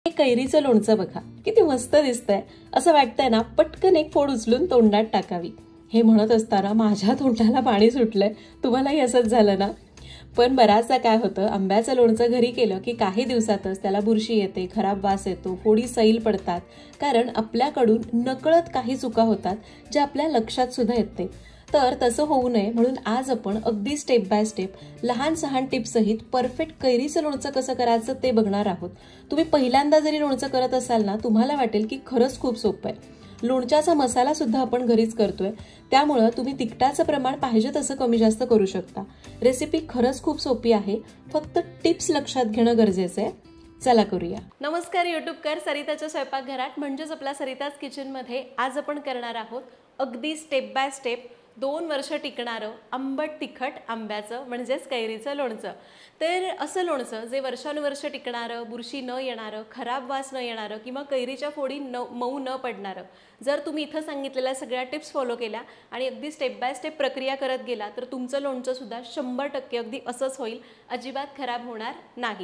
हे कैरीचं लोणचं बघा, किती मस्त दिसतंय. असं वाटतंय ना पटकन एक फोड उचलून तोंडात टाकावी. हे म्हणत असताना माझ्या तोंडाला पाणी सुटलंय. तुम्हालाही असंच झालं ना? पण बऱ्याचदा काय होतं, आंब्याचं लोणचं घरी केलं की काही दिवसातच त्याला बुरशी येते, खराब वास येतो, फोडी सैल पडतात. कारण आपल्याकडून नकळत काही चुका होतात ज्या आपल्या लक्षात सुद्धा येत नाही. तर तसं होऊ नये म्हणून आज आपण अगदी स्टेप बाय स्टेप लहान सहान टिप्स सहित परफेक्ट कैरीचं लोणचं कसं करायचं ते बघणार आहोत. तुम्ही पहिल्यांदा जरी लोणचं करत असाल ना, तुम्हाला वाटेल की खरंच खूप सोपं आहे. लोणच्याचा मसाला सुद्धा आपण घरीच करतोय, त्यामुळं तुम्ही तिखटाचं प्रमाण पाहिजे तसं कमी जास्त करू शकता. रेसिपी खरंच खूप सोपी आहे, फक्त टिप्स लक्षात घेणं गरजेचं आहे. चला करूया. नमस्कार यूट्यूबकर, सरिताच्या स्वयंपाकघरात म्हणजेच आपल्या सरिताज किचनमध्ये आज आपण करणार आहोत अगदी स्टेप बाय स्टेप 2 वर्ष टिकणारं आंबट तिखट आंब्याचं म्हणजेच कैरीचं लोणचं. तर असं लोणचं जे वर्षानुवर्ष टिकणारं, बुरशी न येणारं, खराब वास न येणारं किंवा कैरीच्या फोडी मऊ न पडणारं. जर तुम्ही इथं सांगितलेल्या सगळ्या टिप्स फॉलो केल्या आणि अगदी स्टेप बाय स्टेप प्रक्रिया करत गेला तर तुमचं लोणचं सुद्धा 100% अगदी असंच होईल, अजिबात खराब होणार नाही.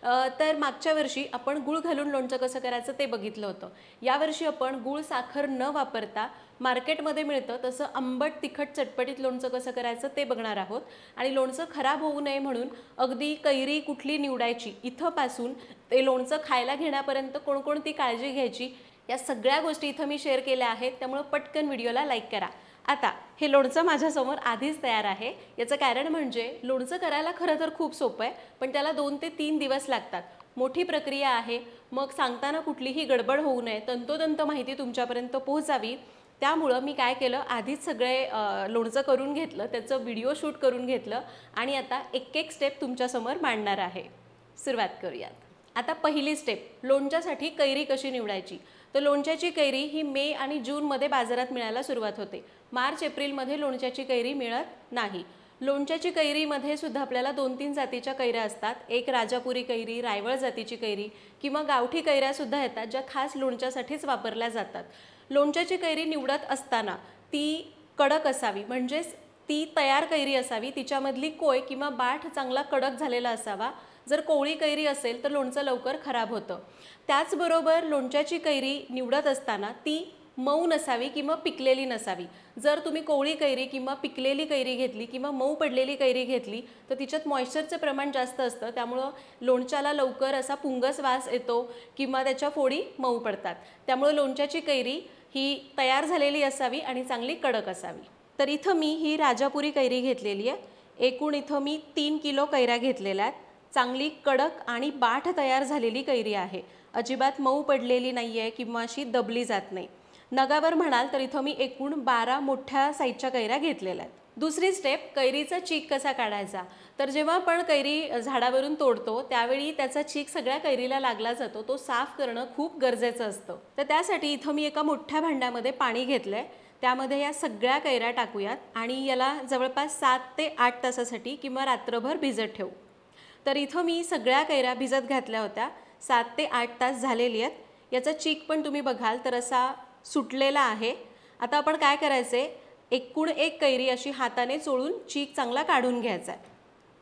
तर मागच्या वर्षी आपण गूळ घालून लोणचं कसं करायचं ते बघितलं होतं. यावर्षी आपण गूळ साखर न वापरता मार्केटमध्ये मिळतं तसं आंबट तिखट चटपटीत लोणचं कसं करायचं ते बघणार आहोत. आणि लोणचं खराब होऊ नये म्हणून अगदी कैरी कुठली निवडायची इथंपासून ते लोणचं खायला घेण्यापर्यंत कोणकोणती काळजी घ्यायची, या सगळ्या गोष्टी इथं मी शेअर केल्या आहेत. त्यामुळे पटकन व्हिडिओला लाईक करा. आता हे लोणचं माझ्यासमोर आधीच तयार आहे. याचं कारण म्हणजे लोणचं करायला खरं तर खूप सोपं आहे, पण त्याला 2 ते 3 दिवस लागतात. मोठी प्रक्रिया आहे. मग सांगताना कुठलीही गडबड होऊ नये, तंतोतंत माहिती तुमच्यापर्यंत पोहोचावी, त्यामुळं मी काय केलं, आधीच सगळे लोणचं करून घेतलं, त्याचं व्हिडिओ शूट करून घेतलं आणि आता एक एक स्टेप तुमच्यासमोर मांडणार आहे. सुरुवात करूयात. आता पहिली स्टेप, लोणच्यासाठी कैरी कशी निवडायची. तर लोणच्याची कैरी ही मे आणि जूनमध्ये बाजारात मिळायला सुरुवात होते. मार्च एप्रिलमध्ये लोणच्याची कैरी मिळत नाही. लोणच्याची कैरीमध्ये सुद्धा आपल्याला 2-3 जातीच्या कैऱ्या असतात. एक राजापुरी कैरी, रायवळ जातीची कैरी किंवा गावठी कैऱ्यासुद्धा येतात, ज्या खास लोणच्यासाठीच वापरल्या जातात. लोणच्याची कैरी निवडत असताना ती कडक असावी, म्हणजेच ती तयार कैरी असावी. तिच्यामधली कोय किंवा बाठ चांगला कडक झालेला असावा. जर कोवळी कैरी असेल तर लोणचं लवकर खराब होतं. त्याचबरोबर लोणच्याची कैरी निवडत असताना ती मऊ नसावी किंवा पिकलेली नसावी. जर तुम्ही कोवळी कैरी किंवा पिकलेली कैरी घेतली किंवा मऊ पडलेली कैरी घेतली तर तिच्यात मॉइश्चरचं प्रमाण जास्त असतं, त्यामुळं लोणच्याला लवकर असा पुंगस वास येतो किंवा त्याच्या फोडी मऊ पडतात. त्यामुळे लोणच्याची कैरी ही तयार झालेली असावी आणि चांगली कडक असावी. तर इथं मी ही राजापुरी कैरी घेतलेली आहे. एकूण इथं मी 3 किलो कैऱ्या घेतलेल्या आहेत. चांगली कडक आणि बाठ तयार झालेली कैरी आहे. अजिबात मऊ पडलेली नाही आहे किंवा अशी दबली जात नाही. नगावर म्हणाल तर इथं मी एकूण 12 मोठ्या साईजच्या कैऱ्या घेतलेल्या आहेत. दुसरी स्टेप, कैरीचा चीक कसा काढायचा. तर जेव्हा आपण कैरी झाडावरून तोडतो त्यावेळी त्याचा चीक सगळ्या कैरीला लागला जातो. तो साफ करणं खूप गरजेचं असतं. तर त्यासाठी इथं मी एका मोठ्या भांड्यामध्ये पाणी घेतलंय. त्यामध्ये या सगळ्या कैऱ्या टाकूयात आणि याला जवळपास 7 ते 8 तासासाठी किंवा रात्रभर भिजत ठेवू. तर इथं मी सगळ्या कैऱ्या भिजत घातल्या होत्या. 7 ते 8 तास झालेली आहेत. याचा चीक पण तुम्ही बघाल तर असा सुटलेला आहे. आता आपण काय करायचे, एकूण एक कैरी अशी हाताने चोळून चीक चांगला काढून घ्यायचा आहे.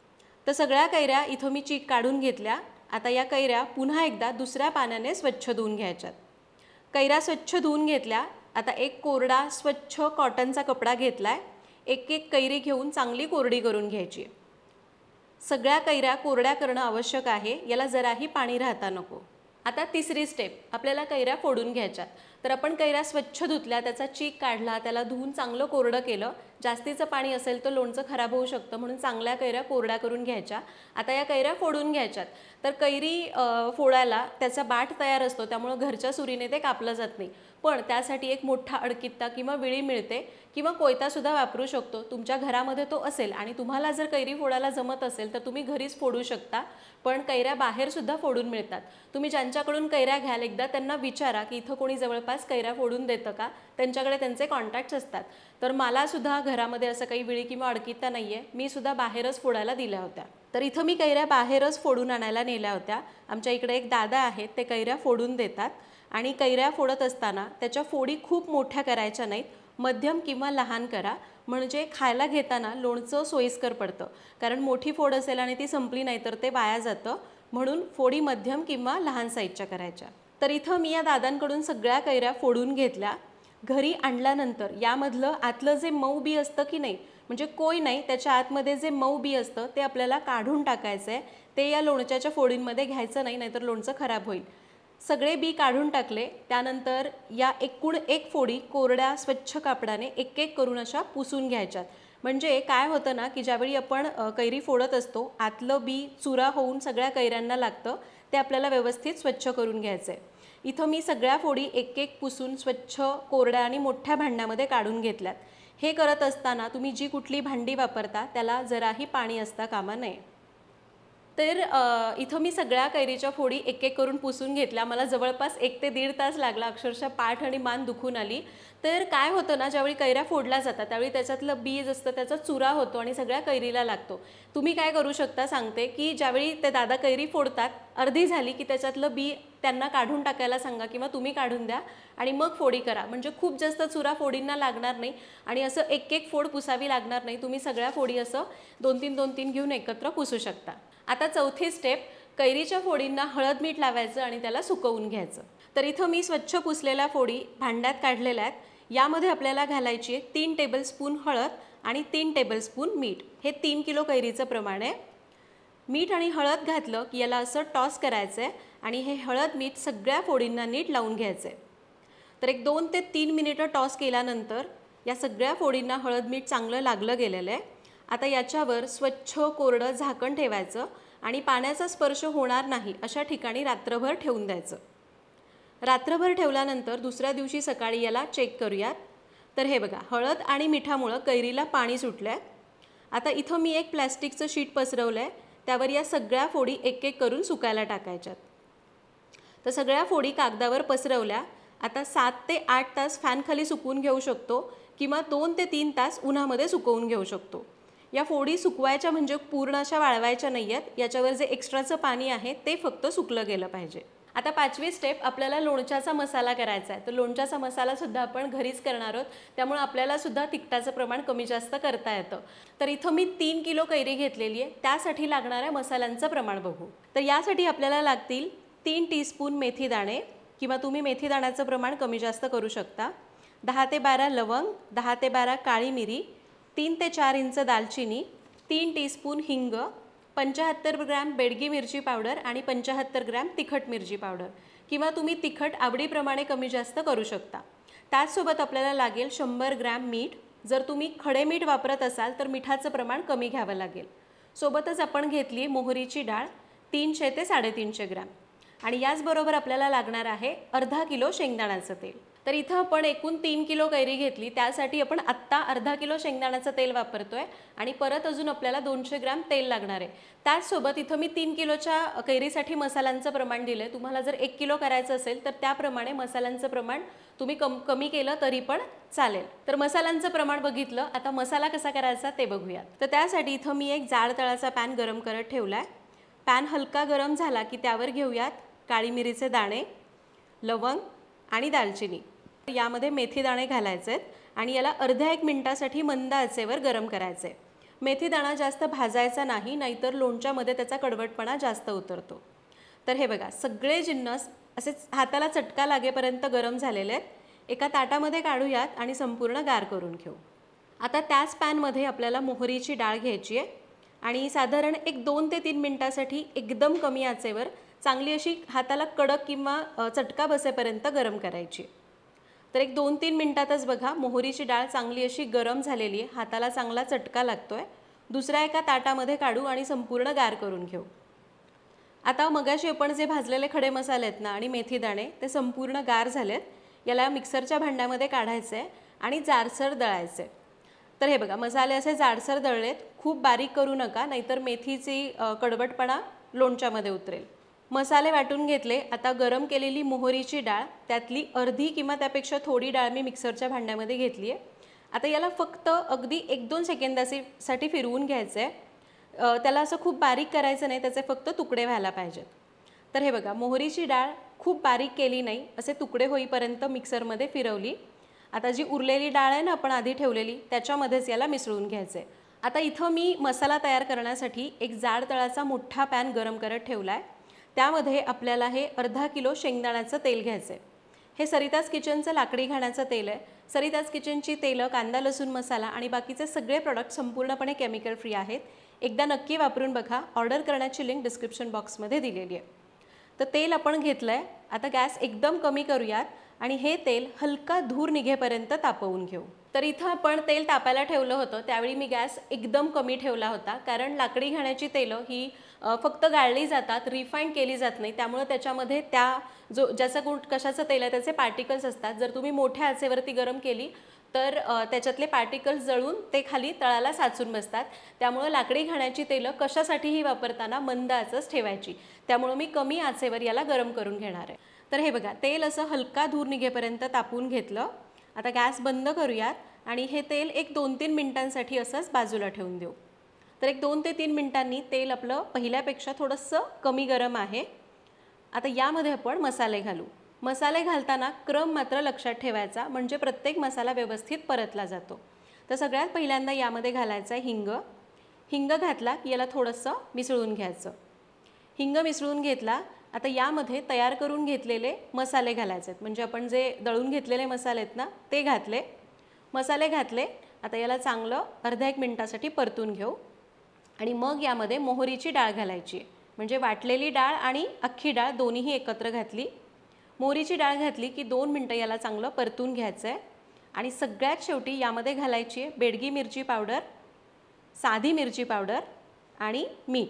तर सगळ्या कैऱ्या इथं मी चीक काढून घेतल्या. आता या कैऱ्या पुन्हा एकदा दुसऱ्या पाण्याने स्वच्छ धुवून घ्यायच्यात. कैऱ्या स्वच्छ धुवून घेतल्या. आता एक कोरडा स्वच्छ कॉटनचा कपडा घेतलाय. एक एक कैरी घेऊन चांगली कोरडी करून घ्यायची. सगळ्या कैऱ्या कोरड्या करणं आवश्यक आहे, याला जराही पाणी राहता नको. आता तिसरी स्टेप, आपल्याला कैऱ्या फोडून घ्यायच्यात. तर आपण कैऱ्या स्वच्छ धुतल्या, त्याचा चीक काढला, त्याला धुवून चांगलं कोरडं केलं. जास्तीचं पाणी असेल तर लोणचं खराब होऊ शकतं, म्हणून चांगल्या कैऱ्या कोरड्या करून घ्यायच्या. आता या कैऱ्या फोडून घ्यायच्यात. तर कैरी फोडायला त्याचा बाठ तयार असतो, त्यामुळं घरच्या सुरीने ते कापलं जात नाही. पण त्यासाठी एक मोठा अडकित्ता किंवा विळी मिळते किंवा कोयतासुद्धा वापरू शकतो. तुमच्या घरामध्ये तो असेल आणि तुम्हाला जर कैरी फोडायला जमत असेल तर तुम्ही घरीच फोडू शकता. पण कैऱ्या बाहेरसुद्धा फोडून मिळतात. तुम्ही ज्यांच्याकडून कैऱ्या घ्याल एकदा त्यांना विचारा की इथं कोणी जवळपास कैऱ्या फोडून देतं का. त्यांच्याकडे त्यांचे कॉन्टॅक्ट्स असतात. तर मलासुद्धा घरामध्ये असं काही विळी किंवा अडकित्ता नाही आहे, मी सुद्धा बाहेरच फोडायला दिल्या होत्या. तर इथं मी कैऱ्या बाहेरच फोडून आणायला नेल्या होत्या. आमच्या इकडे एक दादा आहेत, ते कैऱ्या फोडून देतात. आणि कैऱ्या फोडत असताना त्याच्या फोडी खूप मोठ्या करायच्या नाहीत, मध्यम किंवा लहान करा, म्हणजे खायला घेताना लोणचं सोयीस्कर पडतं. कारण मोठी फोड असेल आणि ती संपली नाही तर ते वाया जातं. म्हणून फोडी मध्यम किंवा लहान साईजच्या करायच्या। तर इथं मी या दादांकडून सगळ्या कैऱ्या फोडून घेतल्या। घरी आणल्यानंतर यामधलं आतलं जे मऊ बी असतं की नाही, म्हणजे कोय नाही, त्याच्या आतमध्ये जे मऊ बी असतं ते आपल्याला काढून टाकायचं आहे। ते या लोणच्याच्या फोडींमध्ये घ्यायचं नाही, नाहीतर लोणचं खराब होईल। सगळे बी काढून टाकले। त्यानंतर या एकूण एक फोडी कोरड्या स्वच्छ कापडाने एक एक करून अशा पुसून घ्यायच्यात। म्हणजे काय होतं ना की ज्यावेळी आपण कैरी फोडत असतो आतलं बी चुरा होऊन सगळ्या कैऱ्यांना लागतं, ते आपल्याला व्यवस्थित स्वच्छ करून घ्यायचं आहे। इथं मी सगळ्या फोडी एक एक पुसून स्वच्छ कोरड्या आणि मोठ्या भांड्यामध्ये काढून घेतल्यात। हे करत असताना तुम्ही जी कुठली भांडी वापरता त्याला जराही पाणी असता कामा नये। तर इथं मी सगळ्या कैरीच्या फोडी एक एक करून पुसून घेतल्या। मला जवळपास 1 ते 1.5 तास लागला, अक्षरशः पाठ आणि मान दुखून आली। तर काय होतं ना, ज्यावेळी कैऱ्या फोडल्या जातात त्यावेळी त्याच्यातलं बीज असतं त्याचा चुरा होतो आणि सगळ्या कैरीला लागतो। तुम्ही काय करू शकता सांगते की ज्यावेळी ते दादा कैरी फोडतात अर्धी झाली की त्याच्यातलं बी त्यांना काढून टाकायला सांगा किंवा तुम्ही काढून द्या आणि मग फोडी करा, म्हणजे खूप जास्त चुरा फोडींना लागणार नाही आणि असं एक एक फोड पुसावी लागणार नाही। तुम्ही सगळ्या फोडी असं 2-3 घेऊन एकत्र पुसू शकता। आता चौथी स्टेप, कैरीच्या फोडींना हळद मीठ लावायचं आणि त्याला सुकवून घ्यायचं। तर इथं मी स्वच्छ पुसलेल्या फोडी भांड्यात काढलेल्या आहेत। यामध्ये आपल्याला घालायची आहे 3 टेबलस्पून हळद आणि 3 टेबलस्पून मीठ। हे 3 किलो कैरीचं प्रमाण आहे। मीठ आणि हळद घातलं की याला असं टॉस करायचं आहे आणि हे हळद मीठ सगळ्या फोडींना नीट लावून घ्यायचं आहे। तर एक 2 ते 3 मिनिटं टॉस केल्यानंतर या सगळ्या फोडींना हळद मीठ चांगलं लागलं गेलेलं आहे। आता याच्यावर स्वच्छ कोरडं झाकण ठेवायचं आणि पाण्याचा स्पर्श होणार नाही अशा ठिकाणी रात्रभर ठेवून द्यायचं। रात्रभर ठेवल्यानंतर दुसऱ्या दिवशी सकाळी याला चेक करूयात। तर हे बघा, हळद आणि मिठामुळे कैरीला पाणी सुटलंय। आता इथं मी एक प्लास्टिकचं शीट पसरवलंय, त्यावर या सगळ्या फोडी एक एक करून सुकायला टाकायच्यात। तर सगळ्या फोडी कागदावर पसरवल्या। आता 7 ते 8 तास फॅन खाली सुकवून घेऊ शकतो किंवा 2 ते 3 तास उन्हामध्ये सुकवून घेऊ शकतो। या फोडी सुकवायच्या म्हणजे पूर्ण अशा वाळवायच्या नाहीयेत, याच्यावर जे एक्स्ट्राचं पाणी आहे ते फक्त सुकलं गेलं पाहिजे। आता 5वी स्टेप, आपल्याला लोणच्याचा मसाला करायचा आहे। तर लोणच्याचा मसाला सुद्धा आपण घरीच करणार आहोत, त्यामुळे आपल्याला सुद्धा तिखटाचं प्रमाण कमी जास्त करता येतं। तर इथं मी 3 किलो कैरी घेतलेली आहे, त्यासाठी लागणाऱ्या मसाल्यांचं प्रमाण बघू। तर यासाठी आपल्याला लागतील 3 टीस्पून मेथी दाणे किंवा तुम्ही मेथी दाण्याचं प्रमाण कमी जास्त करू शकता, 10 ते 12 लवंग, 10 ते 12 काळी मिरी, 3 ते 4 इंच दालचिनी, 3 टीस्पून हिंग, 75 ग्रॅम बेडगी मिरची पावडर आणि 75 ग्रॅम तिखट मिरची पावडर किंवा तुम्ही तिखट आवडीप्रमाणे कमी जास्त करू शकता। त्याचसोबत आपल्याला लागेल 100 ग्रॅम मीठ। जर तुम्ही खडे मीठ वापरत असाल तर मिठाचं प्रमाण कमी घ्यावं लागेल। सोबतच आपण घेतली मोहरीची डाळ 300 ते 350 ग्रॅम आणि याचबरोबर आपल्याला लागणार आहे अर्धा किलो शेंगदाण्याचं तेल। तर इथं आपण एकूण 3 किलो कैरी घेतली, त्यासाठी आपण आत्ता अर्धा किलो शेंगदाण्याचं तेल वापरतोय आणि परत अजून आपल्याला 200 ग्रॅम तेल लागणार आहे। त्याचसोबत इथं मी 3 किलोच्या कैरीसाठी मसाल्यांचं प्रमाण दिलं। तुम्हाला जर 1 किलो करायचं असेल तर त्याप्रमाणे मसाल्यांचं प्रमाण तुम्ही कमी केलं तरी पण चालेल। तर मसाल्यांचं प्रमाण बघितलं, आता मसाला कसा करायचा ते बघूयात। तर त्यासाठी इथं मी एक जाड तळाचा पॅन गरम करत ठेवलाय। पॅन हलका गरम झाला की त्यावर घेऊयात काळी मिरीचे दाणे, लवंग आणि दालचिनी। यामध्ये मेथी दाणे घालायचे आहेत आणि याला अर्ध्या 1 मिनिटासाठी मंद आचेवर गरम करायचे। मेथी दाणा जास्त भाजायचा नाही, नाहीतर लोणच्यामध्ये त्याचा कडवटपणा जास्त उतरतो। तर हे बघा, सगळे जिन्नस असे हाताला चटका लागेपर्यंत गरम झालेले आहेत। एका ताटामध्ये काढूयात आणि संपूर्ण गार करून घेऊ। आता त्याच पॅनमध्ये आपल्याला मोहरीची डाळ घ्यायची आहे आणि साधारण एक 2 ते 3 मिनिटासाठी एकदम कमी आचेवर चांगली अशी हाताला कडक किंवा चटका बसेपर्यंत गरम करायची। तर एक 2-3 मिनिटातच बघा मोहरीची डाळ चांगली अशी गरम झालेली आहे, हाताला चांगला चटका लागतोय। दुसऱ्या एका ताटामध्ये काढू आणि संपूर्ण गार करून घेऊ। आता मगाशी आपण जे भाजलेले खडे मसाले आहेत ना आणि मेथी दाणे ते संपूर्ण गार झालेत। याला मिक्सरच्या भांड्यामध्ये काढायचे आणि जाडसर दळायचे। तर हे बघा, मसाले असे जाडसर दळलेत, खूप बारीक करू नका, नाहीतर मेथीची कडवटपणा लोणच्यामध्ये उतरेल। मसाले वाटून घेतले। आता गरम केलेली मोहरीची डाळ, त्यातली अर्धी किंवा त्यापेक्षा थोडी डाळ मी मिक्सरच्या भांड्यामध्ये घेतली आहे। आता याला फक्त अगदी 1-2 सेकंदासाठी फिरवून घ्यायचं आहे। त्याला असं खूप बारीक करायचं नाही, त्याचे फक्त तुकडे व्हायला पाहिजेत। तर हे बघा, मोहरीची डाळ खूप बारीक केली नाही, असे तुकडे होईपर्यंत मिक्सरमध्ये फिरवली। आता जी उरलेली डाळ आहे ना आपण आधी ठेवलेली, त्याच्यामध्येच याला मिसळून घ्यायचं आहे। आता इथं मी मसाला तयार करण्यासाठी एक जाड तळाचा मोठा पॅन गरम करत ठेवला आहे। त्यामध्ये आपल्याला हे अर्धा किलो शेंगदाण्याचं तेल घ्यायचं आहे. हे सरिताज किचनचं लाकडी घाण्याचं तेल आहे. सरिताज किचनची तेलं, कांदा लसूण मसाला आणि बाकीचे सगळे प्रोडक्ट संपूर्णपणे केमिकल फ्री आहेत. एकदा नक्की वापरून बघा. ऑर्डर करण्याची लिंक डिस्क्रिप्शन बॉक्समध्ये दिलेली आहे. तर तेल आपण घेतलं आहे. आता गॅस एकदम कमी करूयात आणि हे तेल हलका धूर निघेपर्यंत तापवून घेऊ. तर इथं आपण तेल तापायला ठेवलं होतं त्यावेळी मी गॅस एकदम कमी ठेवला होता, कारण लाकडी घाण्याची तेलं ही फक्त गाळली जातात, रिफाईंड केली जात नाही. त्यामुळे त्याच्यामध्ये ज्याचं कशाचं तेल आहे त्याचे पार्टिकल्स असतात. जर तुम्ही मोठ्या आचेवरती गरम केली तर त्याच्यातले पार्टिकल्स जळून ते खाली तळाला साचून बसतात. त्यामुळे लाकडी घाण्याची तेलं कशासाठीही वापरताना मंद आचच ठेवायची. त्यामुळे मी कमी आचेवर याला गरम करून घेणार आहे. तर हे बघा, तेल असं हलका धूर निघेपर्यंत तापवून घेतलं. आता गॅस बंद करूयात आणि हे तेल एक 2-3 मिनिटांसाठी असंच बाजूला ठेवून देऊ. तर एक 2 ते 3 मिनिटांनी तेल आपलं पहिल्यापेक्षा थोडंसं कमी गरम आहे. आता यामध्ये आपण मसाले घालू. मसाले घालताना क्रम मात्र लक्षात ठेवायचा, म्हणजे प्रत्येक मसाला व्यवस्थित परतला जातो. तर सगळ्यात पहिल्यांदा यामध्ये घालायचं आहे हिंग. हिंग घातला की याला थोडंसं मिसळून घ्यायचं. हिंग मिसळून घेतला. आता यामध्ये तयार करून घेतलेले मसाले घालायचे आहेत, म्हणजे आपण जे दळून घेतलेले मसाले आहेत ना ते घातले. मसाले घातले. आता याला चांगलं अर्धा 1 मिनिटासाठी परतून घेऊ आणि मग यामध्ये मोहरीची डाळ घालायची, म्हणजे वाटलेली डाळ आणि अख्खी डाळ दोन्हीही एकत्र घातली. मोहरीची डाळ घातली की 2 मिनिटं याला चांगलं परतून घ्यायचं आहे. आणि सगळ्यात शेवटी यामध्ये घालायची आहे बेडगी मिरची पावडर, साधी मिरची पावडर आणि मीठ.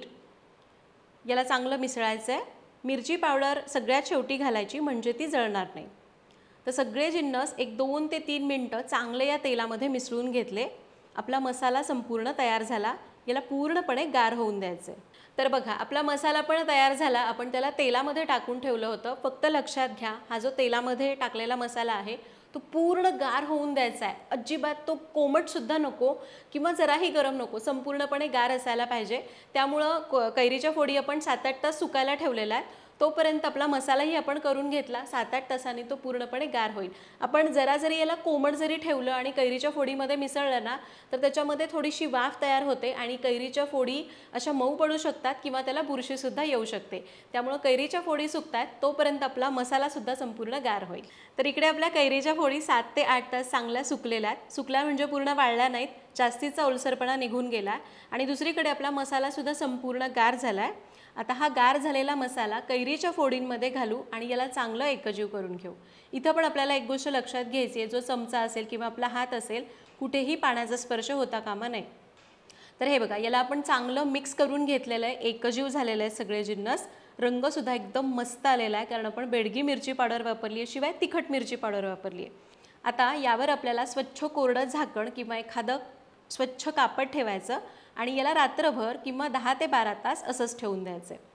याला चांगलं मिसळायचं आहे. मिरची पावडर सगळ्यात शेवटी घालायची, म्हणजे ती जळणार नाही. तर सगळे जिन्नस एक 2 ते 3 मिनिटं चांगले या तेलामध्ये मिसळून घेतले. आपला मसाला संपूर्ण तयार झाला. याला पूर्णपणे गार होऊन द्यायचं आहे. तर बघा, आपला मसाला पण तयार झाला. आपण त्याला तेलामध्ये टाकून ठेवलं होतं. फक्त लक्षात घ्या, हा जो तेलामध्ये टाकलेला मसाला आहे तो पूर्ण गार होऊन द्यायचा आहे. अजिबात तो कोमटसुद्धा नको किंवा जराही गरम नको, संपूर्णपणे गार असायला पाहिजे. त्यामुळं कैरीच्या फोडी आपण 7-8 तास सुकायला ठेवलेला आहे. तोपर्यंत आपला मसालाही आपण करून घेतला. 7-8 तासांनी तो पूर्णपणे गार होईल. आपण जरी याला कोमट जरी ठेवलं आणि कैरीच्या फोडीमध्ये मिसळलं ना तर त्याच्यामध्ये थोडीशी वाफ तयार होते आणि कैरीच्या फोडी अशा मऊ पडू शकतात किंवा त्याला बुरशीसुद्धा येऊ शकते. त्यामुळं कैरीच्या फोडी सुकतात तोपर्यंत आपला मसालासुद्धा संपूर्ण गार होईल. तर इकडे आपल्या कैरीच्या फोडी 7 ते 8 तास चांगल्या सुकलेल्या आहेत. सुकल्या म्हणजे पूर्ण वाळल्या नाहीत, जास्तीचा ओलसरपणा निघून गेला. आणि दुसरीकडे आपला मसालासुद्धा संपूर्ण गार झाला आहे. आता हा गार झालेला मसाला कैरीच्या फोडींमध्ये घालू आणि याला चांगलं एकजीव करून घेऊ. इथं पण आपल्याला एक गोष्ट लक्षात घ्यायची आहे, जो चमचा असेल किंवा आपला हात असेल कुठेही पाण्याचा स्पर्श होता कामा नये. तर हे बघा, याला आपण चांगलं मिक्स करून घेतलेलं आहे. एकजीव झालेलं आहे सगळे जिन्नस. रंगसुद्धा एकदम मस्त आलेला आहे, कारण आपण बेडगी मिरची पावडर वापरली आहे, शिवाय तिखट मिरची पावडर वापरली आहे. आता यावर आपल्याला स्वच्छ कोरडं झाकण किंवा एखादं स्वच्छ कापड ठेवायचं आणि याला रात्रभर किंवा 10 ते 12 तास असंच ठेवून द्यायचं आहे.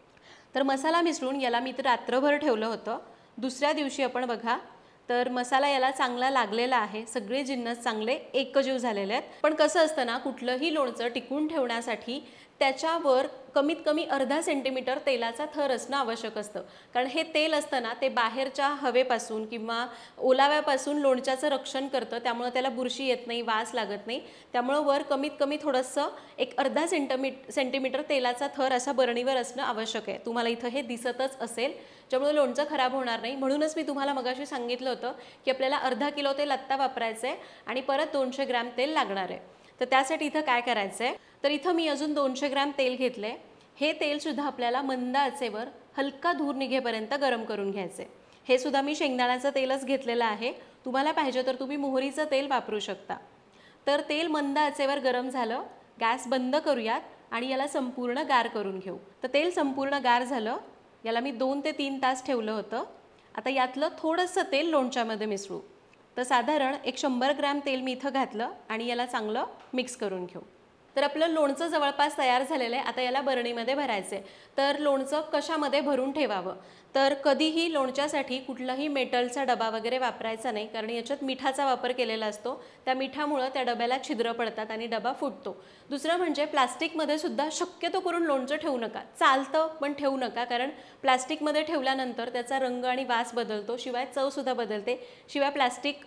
तर मसाला मिसळून याला मी तर रात्रभर ठेवलं होतं. दुसऱ्या दिवशी आपण बघा तर मसाला याला चांगला लागलेला आहे. सगळे जिन्नस चांगले एकजीव झालेले आहेत. पण कसं असतं ना, कुठलंही लोणचं टिकून ठेवण्यासाठी त्याच्यावर कमीत कमी अर्धा सेंटीमीटर तेलाचा थर असणं आवश्यक असतं. कारण हे तेल असतं ना ते बाहेरच्या हवेपासून किंवा ओलाव्यापासून लोणच्याचं रक्षण करतं. त्यामुळे त्याला बुरशी येत नाही, वास लागत नाही. त्यामुळं वर कमीत कमी थोडंसं एक अर्धा सेंटीमीटर तेलाचा थर असा बरणीवर असणं आवश्यक आहे. तुम्हाला इथं हे दिसतच असेल, ज्यामुळे लोणचं खराब होणार नाही. म्हणूनच मी तुम्हाला मगाशी सांगितलं होतं की आपल्याला अर्धा किलो तेल आत्ता वापरायचं आहे आणि परत 200 ग्रॅम तेल लागणार आहे. तर त्यासाठी इथं काय करायचं आहे, तर इथं मी अजून 200 ग्रॅम तेल घेतलं आहे. हे तेलसुद्धा आपल्याला मंद आचेवर हलका धूर निघेपर्यंत गरम करून घ्यायचं आहे. हे सुद्धा मी शेंगदाण्याचं तेलच घेतलेलं आहे. तुम्हाला पाहिजे तर तुम्ही मोहरीचं तेल वापरू शकता. तर तेल मंद आचेवर गरम झालं. गॅस बंद करूयात आणि याला संपूर्ण गार करून घेऊ. तर तेल संपूर्ण गार झालं. याला मी 2 ते 3 तास ठेवलं होतं. आता यातलं थोडंसं तेल लोणच्यामध्ये मिसळू. तर साधारण 100 ग्रॅम तेल मी इथं घातलं आणि याला चांगलं मिक्स करून घेऊ. तर आपलं लोणचं जवळपास तयार झालेलं आहे. आता याला बरणीमध्ये भरायचं आहे. तर लोणचं कशामध्ये भरून ठेवावं, तर कधीही लोणच्यासाठी कुठलाही मेटलचा डबा वगैरे वापरायचा नाही, कारण याच्यात मिठाचा वापर केलेला असतो. त्या मिठामुळं त्या डब्याला छिद्र पडतात आणि डबा फुटतो. दुसरं म्हणजे प्लास्टिकमध्ये सुद्धा शक्यतो करून लोणचं ठेवू नका. चालतं पण ठेवू नका, कारण प्लास्टिकमध्ये ठेवल्यानंतर त्याचा रंग आणि वास बदलतो, शिवाय चवसुद्धा बदलते. शिवाय प्लास्टिक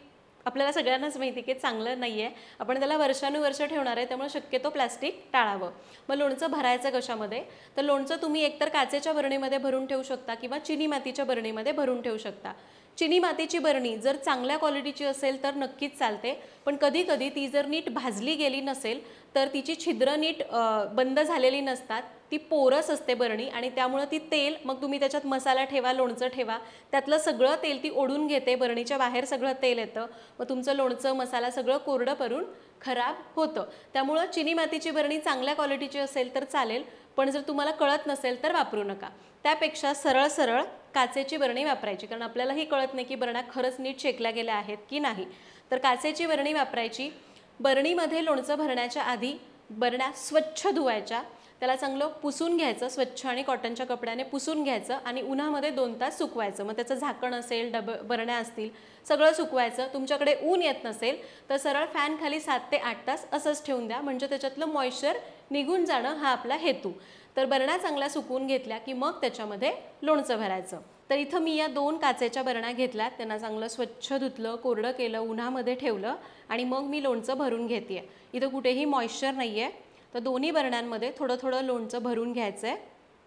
आपल्याला सगळ्यांनाच माहिती की चांगलं नाही आहे, आपण त्याला वर्षानुवर्ष ठेवणार आहे, त्यामुळे शक्यतो प्लास्टिक टाळावं. मग लोणचं भरायचं कशामध्ये, तर लोणचं तुम्ही एकतर काचेच्या बरणीमध्ये भरून ठेवू शकता किंवा चिनी मातीच्या बरणीमध्ये भरून ठेवू शकता. चिनी मातीची बरणी जर चांगल्या क्वालिटीची असेल तर नक्कीच चालते, पण कधी कधी ती जर नीट भाजली गेली नसेल तर तिची छिद्र नीट बंद झालेली नसतात, ती पोरस असते बरणी आणि त्यामुळे ती तेल, मग तुम्ही त्याच्यात मसाला ठेवा, लोणचं ठेवा, त्यातलं सगळं तेल ती ओढून घेते, बरणीच्या बाहेर सगळं तेल येतं, मग तुमचं लोणचं मसाला सगळं कोरडं पडून खराब होतं. त्यामुळं चिनी मातीची बरणी चांगल्या क्वालिटीची असेल तर चालेल, पण जर तुम्हाला कळत नसेल तर वापरू नका. त्यापेक्षा सरळ सरळ काचेची बरणी वापरायची, कारण आपल्यालाही कळत नाही की बरण्या खरंच नीट शेकल्या गेल्या आहेत की नाही. तर काचेची बरणी वापरायची. बरणीमध्ये लोणचं भरण्याच्या आधी बरण्या स्वच्छ धुवायच्या, त्याला चांगलं पुसून घ्यायचं, स्वच्छ आणि कॉटनच्या कपड्याने पुसून घ्यायचं आणि उन्हामध्ये 2 तास सुकवायचं. मग त्याचं झाकण असेल, बरण्या असतील, सगळं सुकवायचं. तुमच्याकडे ऊन येत नसेल तर सरळ फॅन खाली 7 ते 8 तास असंच ठेवून द्या, म्हणजे त्याच्यातलं मॉइश्चर निघून जाणं हा आपला हेतू. तर बरण्या चांगल्या सुकवून घेतल्या की मग त्याच्यामध्ये लोणचं भरायचं. तर इथं मी या 2 काचेच्या बरण्या घेतल्यात, त्यांना चांगलं स्वच्छ धुतलं, कोरडं केलं, उन्हामध्ये ठेवलं आणि मग मी लोणचं भरून घेते आहे. इथं कुठेही मॉइश्चर नाही आहे. तर दोन्ही बरण्यांमध्ये थोडं थोडं लोणचं भरून घ्यायचं आहे.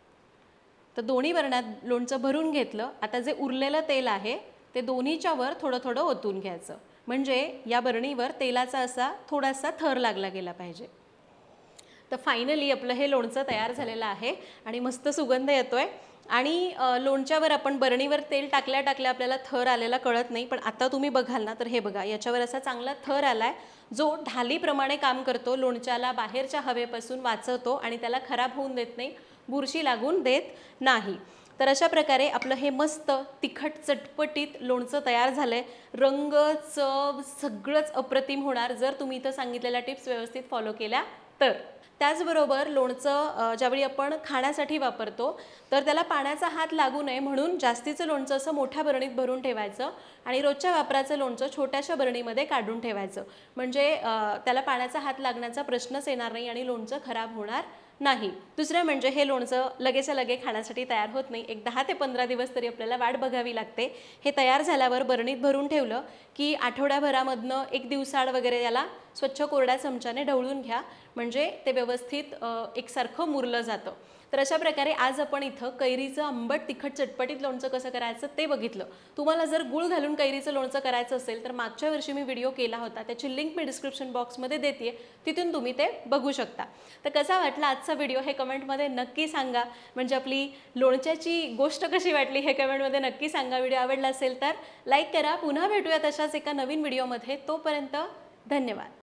तर दोन्ही बरण्यात लोणचं भरून घेतलं. आता जे उरलेलं तेल आहे ते दोन्हीच्या वर थोडं थोडं ओतून घ्यायचं, म्हणजे या बरणीवर तेलाचा असा थोडासा थर लागला गेला पाहिजे. तर फायनली आपलं हे लोणचं तयार झालेलं आहे आणि मस्त सुगंध येतोय. आणि लोणच्यावर आपण बरणीवर तेल टाकल्या टाकल्या आपल्याला थर आलेला कळत नाही, पण आता तुम्ही बघाल ना तर हे बघा, याच्यावर असा चांगला थर आलाय जो ढालीप्रमाणे काम करतो, लोणच्याला बाहेरच्या हवेपासून वाचवतो आणि त्याला खराब होऊन देत नाही, बुरशी लागून देत नाही. तर अशा प्रकारे आपलं हे मस्त तिखट चटपटीत लोणचं तयार झालंय. रंग, चव सगळंच अप्रतिम होणार जर तुम्ही इथं सांगितलेल्या टिप्स व्यवस्थित फॉलो केल्या तर. त्याचबरोबर लोणचं ज्यावेळी आपण खाण्यासाठी वापरतो तर त्याला पाण्याचा हात लागू नये म्हणून जास्तीचं लोणचं असं मोठ्या बरणीत भरून ठेवायचं आणि रोजच्या वापराचं लोणचं छोट्याशा बरणीमध्ये काढून ठेवायचं, म्हणजे त्याला पाण्याचा हात लागण्याचा प्रश्नच येणार नाही आणि लोणचं खराब होणार नाही. दुसरं म्हणजे हे लोणचं लगेच्या लगे खाण्यासाठी तयार होत नाही, एक 10 ते 15 दिवस तरी आपल्याला वाट बघावी लागते. हे तयार झाल्यावर बरणीत भरून ठेवलं की आठवड्याभरामधनं 1 दिवसाआड वगैरे याला स्वच्छ कोरड्या चमच्याने ढवळून घ्या, म्हणजे ते व्यवस्थित एकसारखं मुरलं जातं. तर अशा प्रकारे आज आपण इथं कैरीचं आंबट तिखट चटपटीत लोणचं कसं करायचं ते बघितलं. तुम्हाला जर गूळ घालून कैरीचं लोणचं करायचं असेल तर मागच्या वर्षी मी व्हिडिओ केला होता, त्याची लिंक मी डिस्क्रिप्शन बॉक्समध्ये देते, तिथून तुम्ही ते बघू शकता. तर कसा वाटला आजचा व्हिडिओ हे कमेंटमध्ये नक्की सांगा, म्हणजे आपली लोणच्याची गोष्ट कशी वाटली हे कमेंटमध्ये नक्की सांगा. व्हिडिओ आवडला असेल तर लाईक करा. पुन्हा भेटूया तशाच एका नवीन व्हिडिओमध्ये. तोपर्यंत धन्यवाद.